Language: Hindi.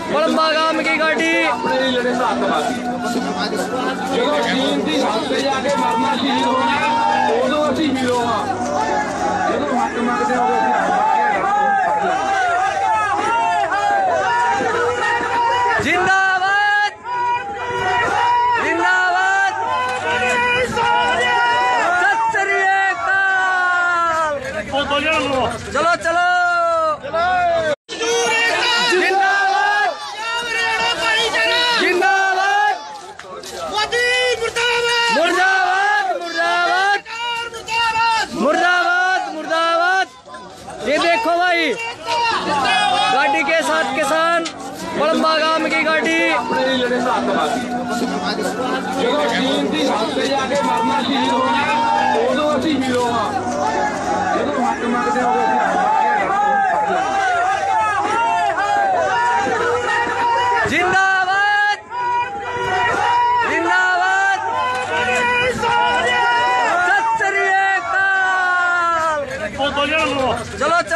पलंबा गांव की गाड़ी जिंदाबाद जिंदाबाद सत श्री अकाल। चलो चलो जिंदाबाद जिंदाबाद मुर्दाबाद मुर्दाबाद मुर्दाबाद मुर्दाबाद। ये देखो भाई गाड़ी के साथ किसान पलंबा गांव की गाड़ी जिंदाबाद जिंदाबाद सत श्री अकाल। चलो चलो।